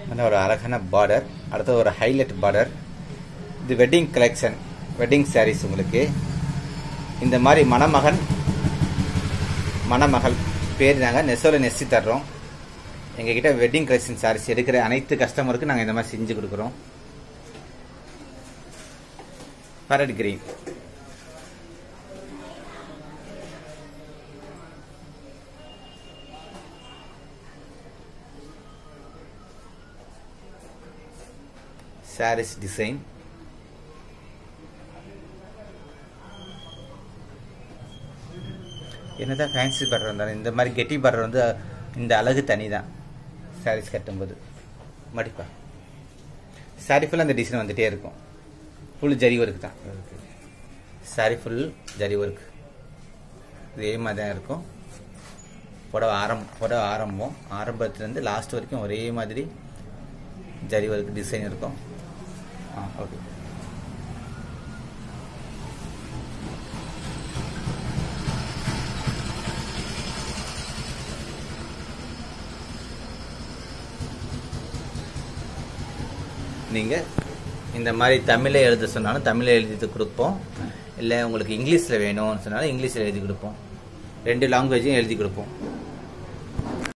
நல்ல ஒரு அழகான பார்டர். அடுத்தது ஒரு ஹைலைட் பார்டர். இது வெட்டிங் கலெக்ஷன், வெட்டிங் சாரீஸ். உங்களுக்கு இந்த மாதிரி மணமகன் மணமகள் பேர் நாங்கள் நெசோல நெசி தர்றோம். எங்ககிட்ட வெட்டிங் கலெக்ஷன் சாரீஸ் எடுக்கிற அனைத்து கஸ்டமருக்கு நாங்கள் இந்த மாதிரி செஞ்சு கொடுக்குறோம். Parrot green, sarees design. என்னதான் ஃபேன்சி பார்டர் இருந்தாலும் இந்த மாதிரி கெட்டி பார்டர் வந்து இந்த அழகு தனி தான். சாரீஸ் கட்டும்போது மடிப்பா சாரி ஃபுல்லாக அந்த டிசைன் வந்துகிட்டே இருக்கும். ஃபுல் ஜரி ஒர்க் தான். சாரி ஃபுல் ஜரி ஒர்க் இதே மாதிரி தான் இருக்கும். புடவை ஆரம்பம் ஆரம்பத்துலேருந்து லாஸ்ட் வரைக்கும் ஒரே மாதிரி ஜரி ஒர்க் டிசைன் இருக்கும். ஓகே. நீங்கள் இந்த மாதிரி தமிழில் எழுத சொன்னாலும் தமிழில் எழுதி கொடுப்போம். இல்லை உங்களுக்கு இங்கிலீஷில் வேணும்னு சொன்னாலும் இங்கிலீஷில் எழுதி கொடுப்போம். 2 லாங்குவேஜையும் எழுதி கொடுப்போம்.